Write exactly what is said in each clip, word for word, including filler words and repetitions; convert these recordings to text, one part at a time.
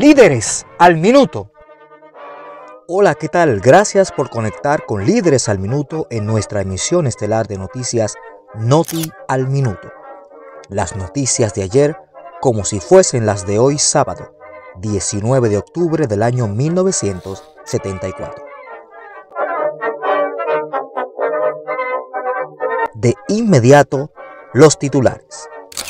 Líderes al Minuto. Hola, ¿qué tal? Gracias por conectar con Líderes al Minuto en nuestra emisión estelar de noticias Noti al Minuto. Las noticias de ayer como si fuesen las de hoy sábado, diecinueve de octubre del año mil novecientos setenta y cuatro. De inmediato, los titulares.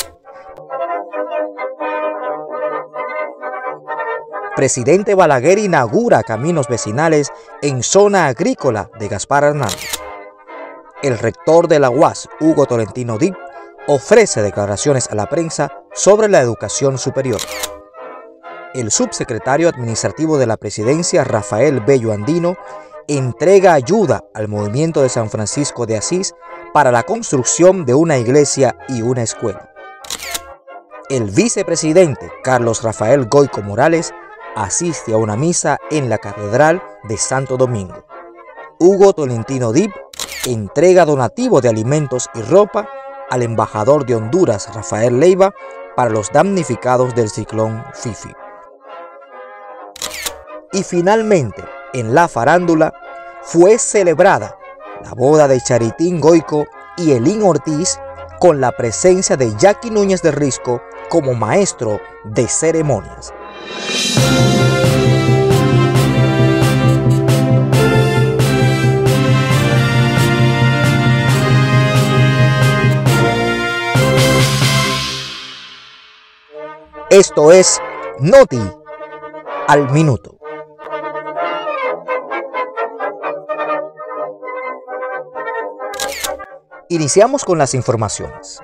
Presidente Balaguer inaugura caminos vecinales en zona agrícola de Gaspar Hernández. El rector de la U A S, Hugo Tolentino Dip, ofrece declaraciones a la prensa sobre la educación superior. El subsecretario administrativo de la presidencia, Rafael Bello Andino, entrega ayuda al movimiento de San Francisco de Asís para la construcción de una iglesia y una escuela. El vicepresidente, Carlos Rafael Goico Morales, asiste a una misa en la Catedral de Santo Domingo. Hugo Tolentino Dip entrega donativo de alimentos y ropa al embajador de Honduras, Rafael Leiva, para los damnificados del ciclón Fifi. Y finalmente, en la farándula, fue celebrada la boda de Charitín Goico y Elín Ortiz con la presencia de Jackie Núñez de Risco como maestro de ceremonias. Esto es Noti al Minuto. Iniciamos con las informaciones.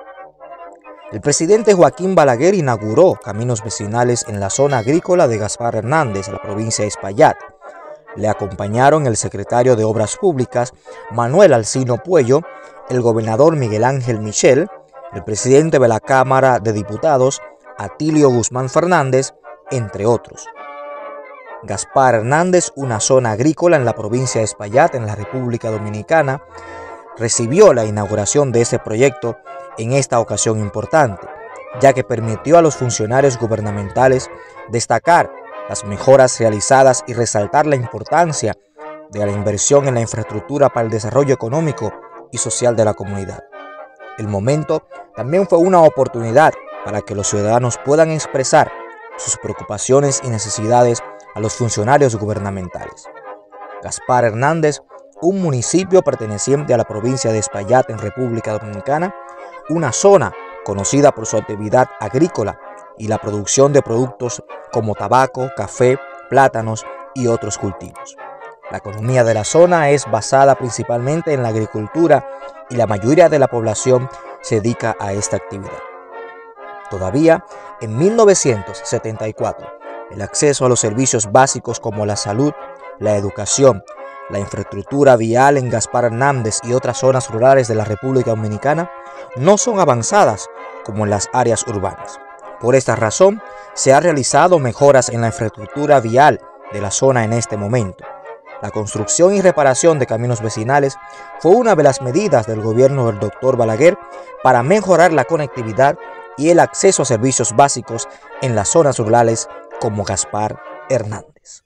El presidente Joaquín Balaguer inauguró caminos vecinales en la zona agrícola de Gaspar Hernández, la provincia de Espaillat. Le acompañaron el secretario de Obras Públicas, Manuel Alcino Puello, el gobernador Miguel Ángel Michel, el presidente de la Cámara de Diputados, Atilio Guzmán Fernández, entre otros. Gaspar Hernández, una zona agrícola en la provincia de Espaillat, en la República Dominicana, recibió la inauguración de ese proyecto en esta ocasión importante, ya que permitió a los funcionarios gubernamentales destacar las mejoras realizadas y resaltar la importancia de la inversión en la infraestructura para el desarrollo económico y social de la comunidad. El momento también fue una oportunidad para que los ciudadanos puedan expresar sus preocupaciones y necesidades a los funcionarios gubernamentales. Gaspar Hernández, un municipio perteneciente a la provincia de Espaillat en República Dominicana, una zona conocida por su actividad agrícola y la producción de productos como tabaco, café, plátanos y otros cultivos. La economía de la zona es basada principalmente en la agricultura y la mayoría de la población se dedica a esta actividad. Todavía, en mil novecientos setenta y cuatro, el acceso a los servicios básicos como la salud, la educación, la infraestructura vial en Gaspar Hernández y otras zonas rurales de la República Dominicana no son avanzadas como en las áreas urbanas. Por esta razón, se han realizado mejoras en la infraestructura vial de la zona en este momento. La construcción y reparación de caminos vecinales fue una de las medidas del gobierno del doctor Balaguer para mejorar la conectividad y el acceso a servicios básicos en las zonas rurales como Gaspar Hernández.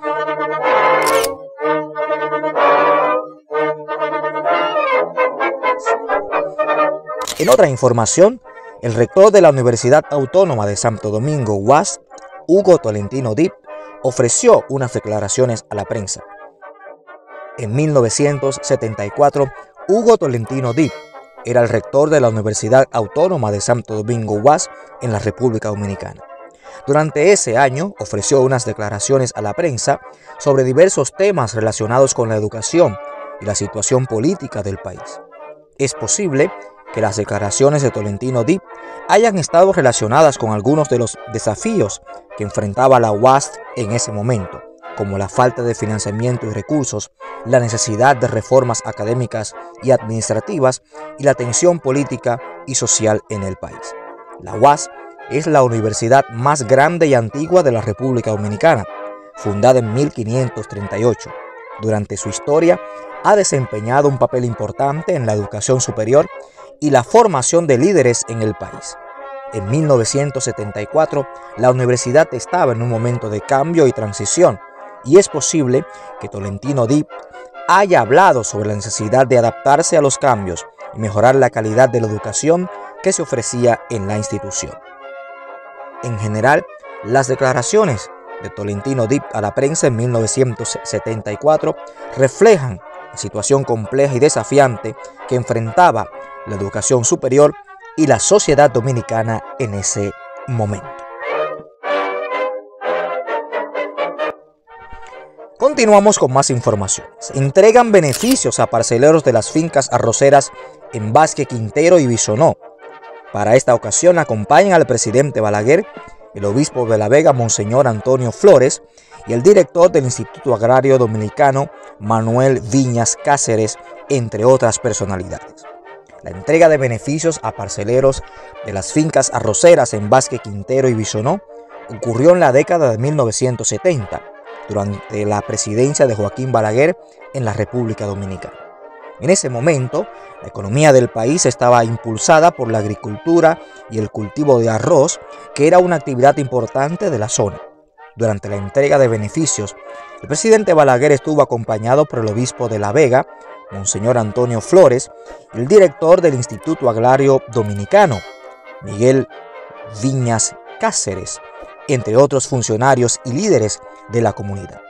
En otra información, el rector de la Universidad Autónoma de Santo Domingo, U A S, Hugo Tolentino Dip, ofreció unas declaraciones a la prensa. En mil novecientos setenta y cuatro, Hugo Tolentino Dip era el rector de la Universidad Autónoma de Santo Domingo, U A S, en la República Dominicana. Durante ese año, ofreció unas declaraciones a la prensa sobre diversos temas relacionados con la educación y la situación política del país. Es posible que las declaraciones de Tolentino Dip hayan estado relacionadas con algunos de los desafíos que enfrentaba la U A S en ese momento, como la falta de financiamiento y recursos, la necesidad de reformas académicas y administrativas y la tensión política y social en el país. La U A S es la universidad más grande y antigua de la República Dominicana, fundada en mil quinientos treinta y ocho. Durante su historia, ha desempeñado un papel importante en la educación superior y la formación de líderes en el país. En mil novecientos setenta y cuatro, la universidad estaba en un momento de cambio y transición, y es posible que Tolentino Dipp haya hablado sobre la necesidad de adaptarse a los cambios y mejorar la calidad de la educación que se ofrecía en la institución. En general, las declaraciones de Tolentino Dipp a la prensa en mil novecientos setenta y cuatro reflejan la situación compleja y desafiante que enfrentaba la educación superior y la sociedad dominicana en ese momento. Continuamos con más informaciones. Entregan beneficios a parceleros de las fincas arroceras en Vázquez Quintero y Bisonó. Para esta ocasión acompañan al presidente Balaguer, el obispo de La Vega, Monseñor Antonio Flores, y el director del Instituto Agrario Dominicano, Manuel Viñas Cáceres, entre otras personalidades. La entrega de beneficios a parceleros de las fincas arroceras en Vázquez Quintero y Bisonó ocurrió en la década de mil novecientos setenta, durante la presidencia de Joaquín Balaguer en la República Dominicana. En ese momento, la economía del país estaba impulsada por la agricultura y el cultivo de arroz, que era una actividad importante de la zona. Durante la entrega de beneficios, el presidente Balaguer estuvo acompañado por el obispo de La Vega, Monseñor Antonio Flores, y el director del Instituto Agrario Dominicano, Miguel Viñas Cáceres, entre otros funcionarios y líderes de la comunidad.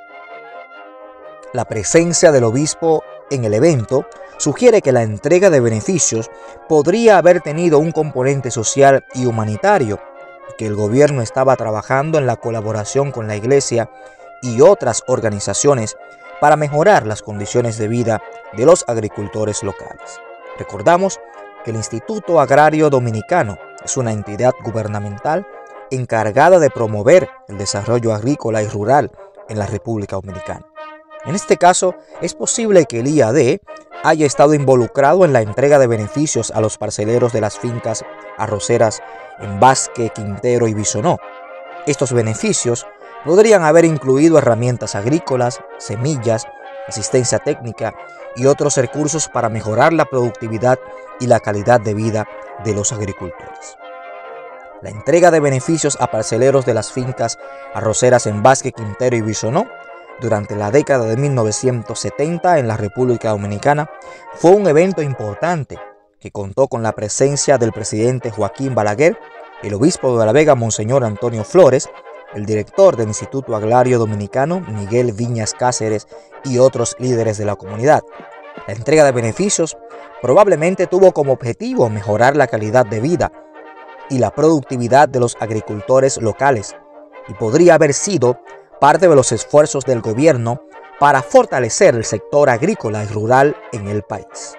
La presencia del obispo en el evento sugiere que la entrega de beneficios podría haber tenido un componente social y humanitario, y que el gobierno estaba trabajando en la colaboración con la iglesia y otras organizaciones para mejorar las condiciones de vida de los agricultores locales. Recordamos que el Instituto Agrario Dominicano es una entidad gubernamental encargada de promover el desarrollo agrícola y rural en la República Dominicana. En este caso, es posible que el I A D haya estado involucrado en la entrega de beneficios a los parceleros de las fincas arroceras en Vázquez Quintero y Bisonó. Estos beneficios podrían haber incluido herramientas agrícolas, semillas, asistencia técnica y otros recursos para mejorar la productividad y la calidad de vida de los agricultores. La entrega de beneficios a parceleros de las fincas arroceras en Vázquez Quintero y Bisonó durante la década de mil novecientos setenta en la República Dominicana fue un evento importante que contó con la presencia del presidente Joaquín Balaguer, el obispo de La Vega, Monseñor Antonio Flores, el director del Instituto Agrario Dominicano, Miguel Viñas Cáceres, y otros líderes de la comunidad. La entrega de beneficios probablemente tuvo como objetivo mejorar la calidad de vida y la productividad de los agricultores locales, y podría haber sido parte de los esfuerzos del gobierno para fortalecer el sector agrícola y rural en el país.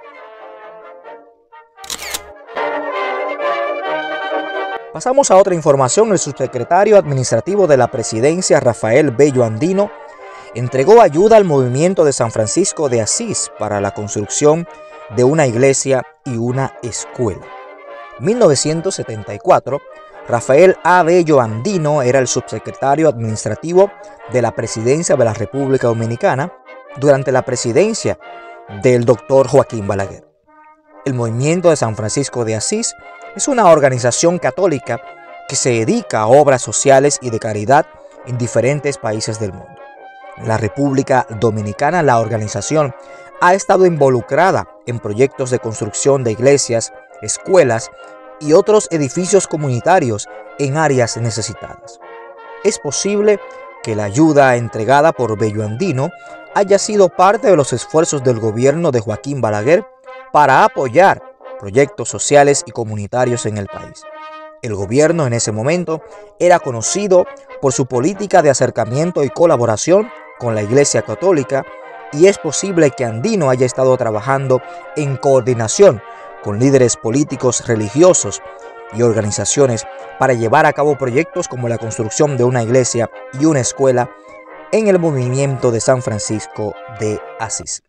Pasamos a otra información. El subsecretario administrativo de la Presidencia, Rafael Bello Andino, entregó ayuda al movimiento de San Francisco de Asís para la construcción de una iglesia y una escuela. En mil novecientos setenta y cuatro, Rafael A. Bello Andino era el subsecretario administrativo de la Presidencia de la República Dominicana durante la presidencia del doctor Joaquín Balaguer. El movimiento de San Francisco de Asís es una organización católica que se dedica a obras sociales y de caridad en diferentes países del mundo. En la República Dominicana, la organización ha estado involucrada en proyectos de construcción de iglesias, escuelas y otros edificios comunitarios en áreas necesitadas. Es posible que la ayuda entregada por Bello Andino haya sido parte de los esfuerzos del gobierno de Joaquín Balaguer para apoyar proyectos sociales y comunitarios en el país. El gobierno en ese momento era conocido por su política de acercamiento y colaboración con la Iglesia Católica, y es posible que Andino haya estado trabajando en coordinación con líderes políticos, religiosos y organizaciones para llevar a cabo proyectos como la construcción de una iglesia y una escuela en el movimiento de San Francisco de Asís.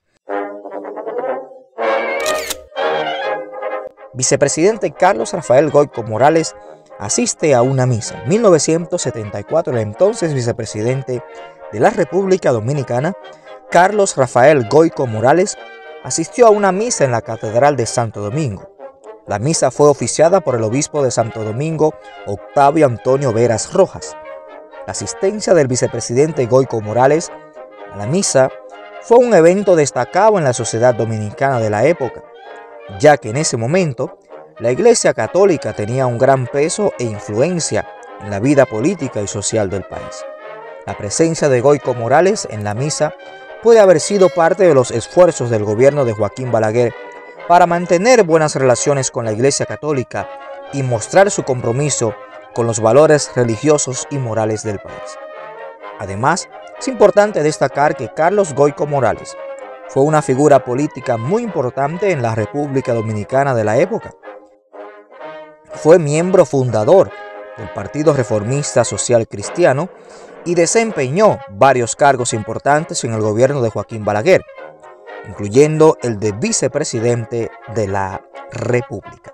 Vicepresidente Carlos Rafael Goyco Morales asiste a una misa. En mil novecientos setenta y cuatro, el entonces vicepresidente de la República Dominicana, Carlos Rafael Goyco Morales, asistió a una misa en la Catedral de Santo Domingo. La misa fue oficiada por el obispo de Santo Domingo, Octavio Antonio Veras Rojas. La asistencia del vicepresidente Goico Morales a la misa fue un evento destacado en la sociedad dominicana de la época, ya que en ese momento la Iglesia Católica tenía un gran peso e influencia en la vida política y social del país. La presencia de Goico Morales en la misa puede haber sido parte de los esfuerzos del gobierno de Joaquín Balaguer para mantener buenas relaciones con la Iglesia Católica y mostrar su compromiso con los valores religiosos y morales del país. Además, es importante destacar que Carlos Goico Morales fue una figura política muy importante en la República Dominicana de la época. Fue miembro fundador del Partido Reformista Social Cristiano y desempeñó varios cargos importantes en el gobierno de Joaquín Balaguer, incluyendo el de vicepresidente de la República.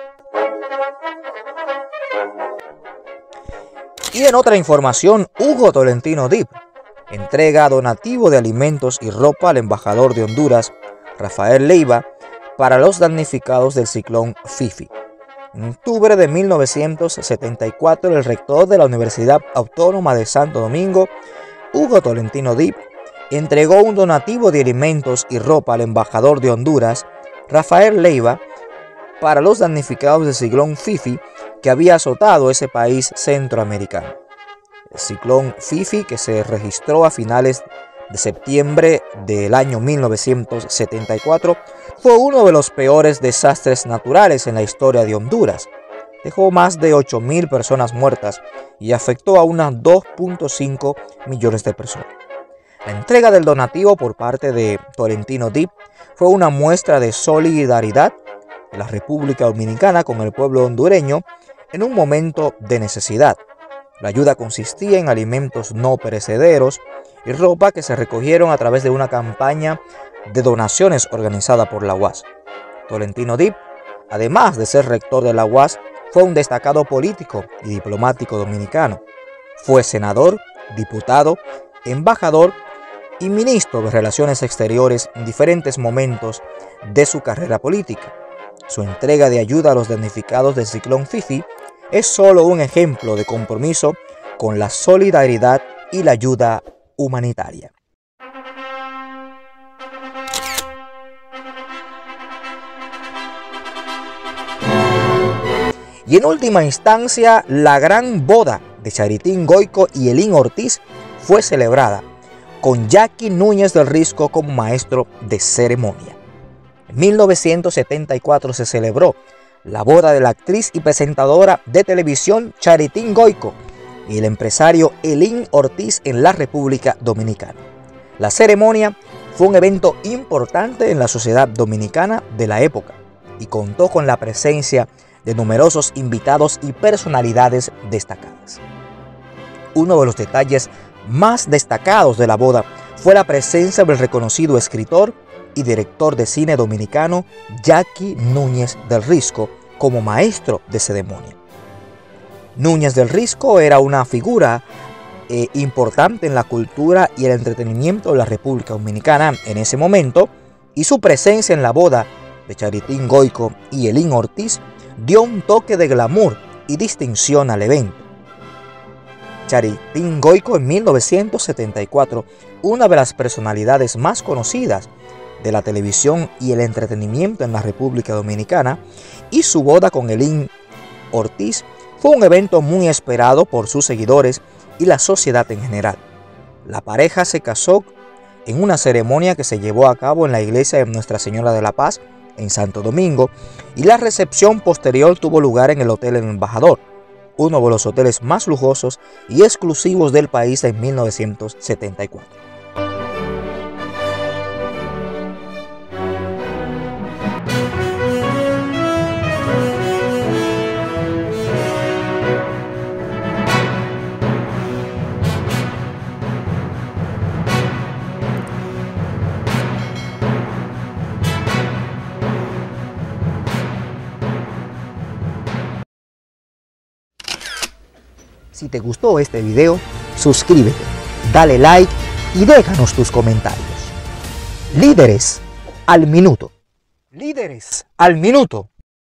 Y en otra información, Hugo Tolentino Dip entrega donativo de alimentos y ropa al embajador de Honduras, Rafael Leiva, para los damnificados del ciclón Fifi. En octubre de mil novecientos setenta y cuatro, el rector de la Universidad Autónoma de Santo Domingo, Hugo Tolentino Dip, entregó un donativo de alimentos y ropa al embajador de Honduras, Rafael Leiva, para los damnificados del ciclón Fifi que había azotado ese país centroamericano. El ciclón Fifi, que se registró a finales de septiembre del año mil novecientos setenta y cuatro, fue uno de los peores desastres naturales en la historia de Honduras. Dejó más de ocho mil personas muertas y afectó a unas dos punto cinco millones de personas. La entrega del donativo por parte de Tolentino Dip fue una muestra de solidaridad de la República Dominicana con el pueblo hondureño en un momento de necesidad. La ayuda consistía en alimentos no perecederos y ropa que se recogieron a través de una campaña de donaciones organizada por la U A S. Tolentino Dip, además de ser rector de la U A S, fue un destacado político y diplomático dominicano. Fue senador, diputado, embajador y ministro de Relaciones Exteriores en diferentes momentos de su carrera política. Su entrega de ayuda a los damnificados del ciclón Fifi es solo un ejemplo de compromiso con la solidaridad y la ayuda humanitaria. Y en última instancia, la gran boda de Charitín Goico y Elín Ortiz fue celebrada con Jackie Núñez del Risco como maestro de ceremonia. En mil novecientos setenta y cuatro se celebró la boda de la actriz y presentadora de televisión Charitín Goico y el empresario Elín Ortiz en la República Dominicana. La ceremonia fue un evento importante en la sociedad dominicana de la época y contó con la presencia de numerosos invitados y personalidades destacadas. Uno de los detalles más destacados de la boda fue la presencia del reconocido escritor y director de cine dominicano Jackie Núñez del Risco como maestro de ceremonia. Núñez del Risco era una figura eh, importante en la cultura y el entretenimiento de la República Dominicana en ese momento, y su presencia en la boda de Charitín Goico y Elín Ortiz dio un toque de glamour y distinción al evento. Charitín Goico en mil novecientos setenta y cuatro, una de las personalidades más conocidas de la televisión y el entretenimiento en la República Dominicana, y su boda con Elín Ortiz fue un evento muy esperado por sus seguidores y la sociedad en general. La pareja se casó en una ceremonia que se llevó a cabo en la iglesia de Nuestra Señora de la Paz en Santo Domingo, y la recepción posterior tuvo lugar en el Hotel El Embajador, uno de los hoteles más lujosos y exclusivos del país en mil novecientos setenta y cuatro. Si te gustó este video, suscríbete, dale like y déjanos tus comentarios. Líderes al minuto. Líderes al minuto.